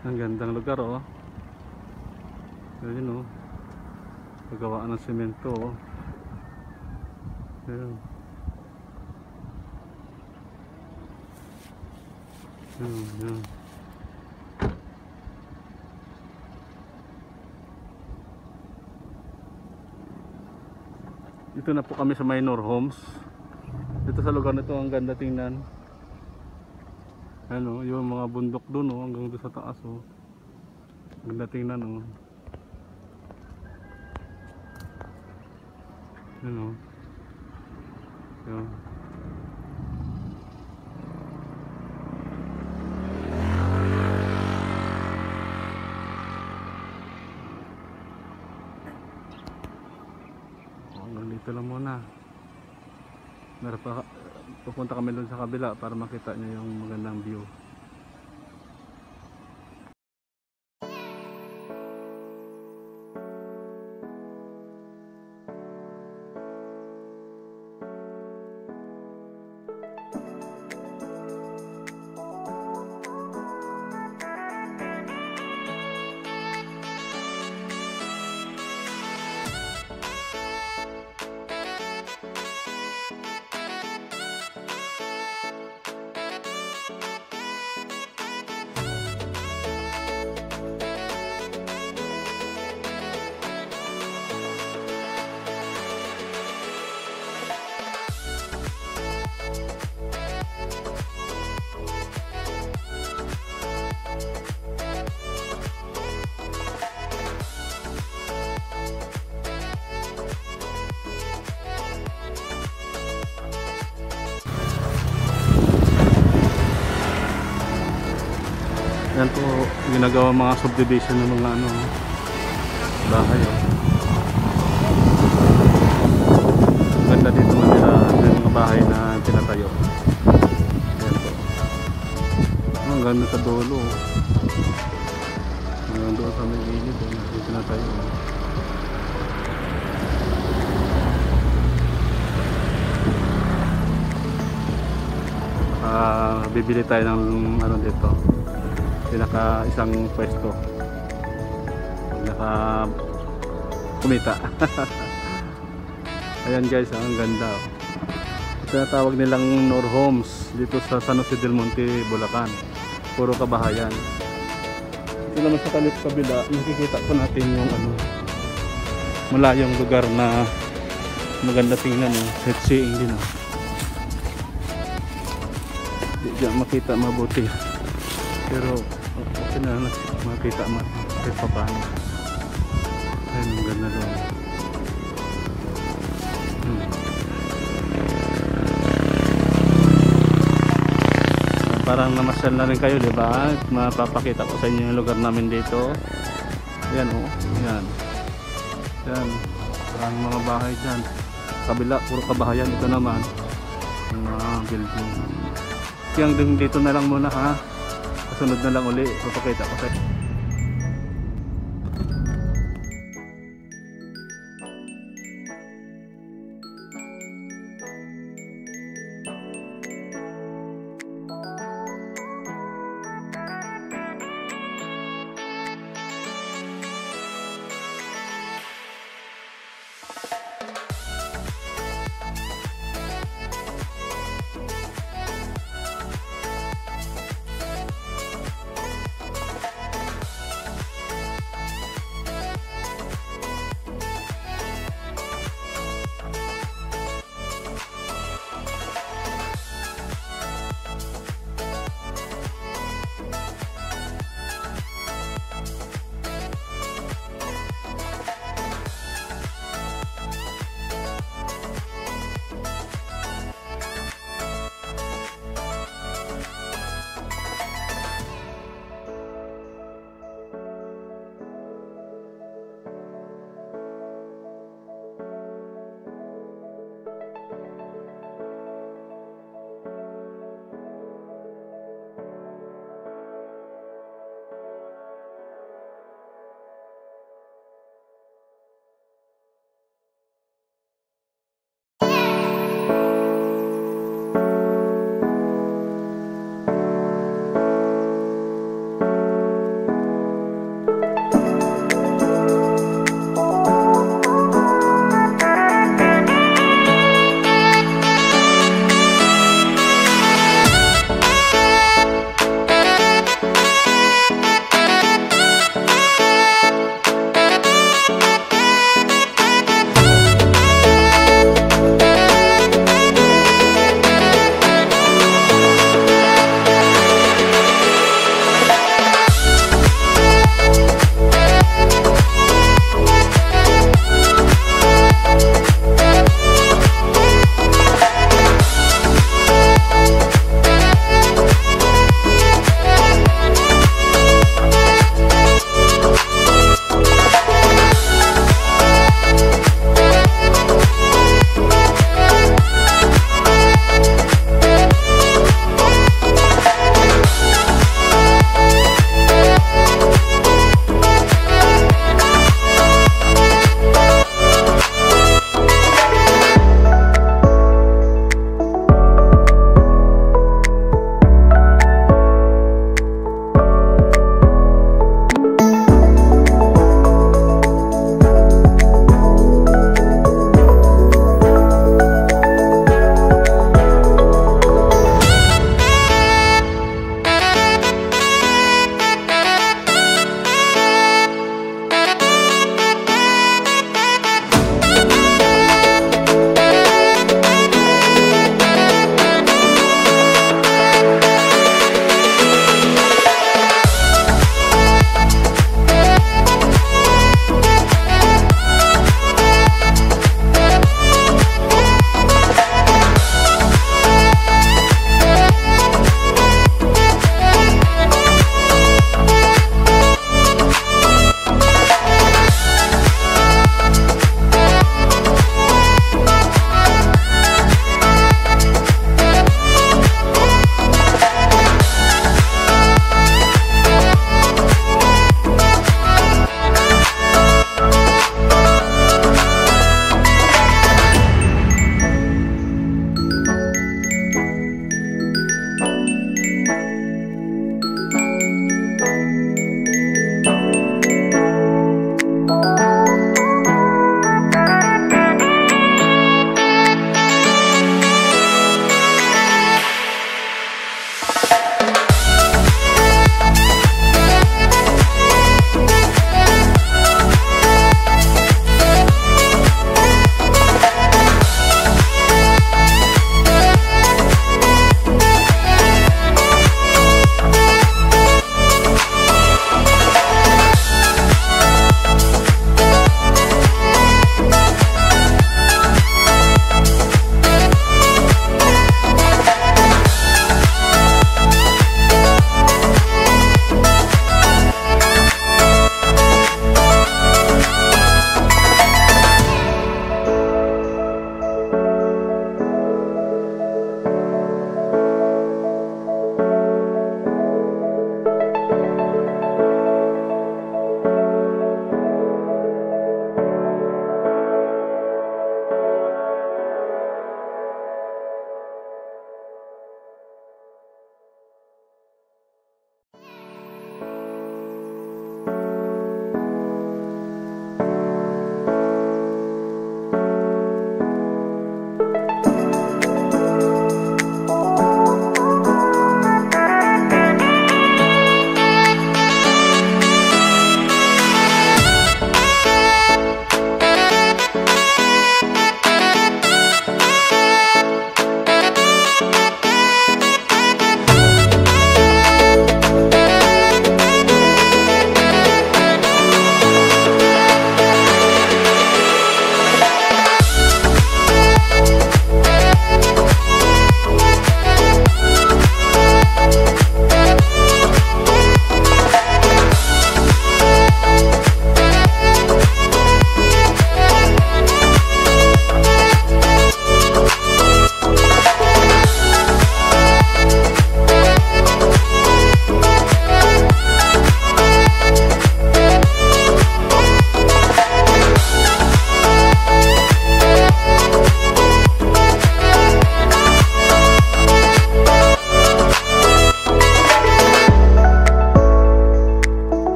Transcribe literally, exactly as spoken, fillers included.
Ang gandang lugar oh. Ayun oh. Pagawaan ng semento oh. Ayun. Ayun, ayun. Dito na po kami sa may Nor.Homes. Dito sa lugar na ito ang ganda tingnan. Ano, yung mga bundok doon oh, hanggang doon sa taas oh. Ganda tingnan oh. Ano? Yun. Dito lang muna. Meron pa, pupunta kami doon sa kabila para makita nyo yung magandang view. Yan po ginagawa mga subdivision ng mga ano bahay oh. Ganda dito manira ng mga bahay na tinatayo. Yan po. Oh, ang ganda sa dulo oh. Hanggang doon sa may gilid oh, yung tinatayo oh. Uh, bibili tayo ng ano dito, pinaka isang pwesto, pinaka kumita. Ayan guys, ang ganda oh. Tinatawag nilang Nor.Homes dito sa San Jose del Monte, Bulacan. Puro kabahayan. Ito naman sa kalit kabila, nakikita po natin yung ano, malayong lugar na maganda tingnan oh. Sightseeing din oh. Di dyan makita mabuti, pero okay na makita mo kahit pa paano. Ayun, ang ganda doon. hmm. Parang namasyal na rin kayo, diba? Mapapakita ko sa inyo yung lugar namin dito. Yan o, oh. Yan yan, parang mga bahay dyan kabila, puro kabahayan. Ito naman mga building. Yung dito na lang muna ha. Kasunod na lang uli, papakita ko sa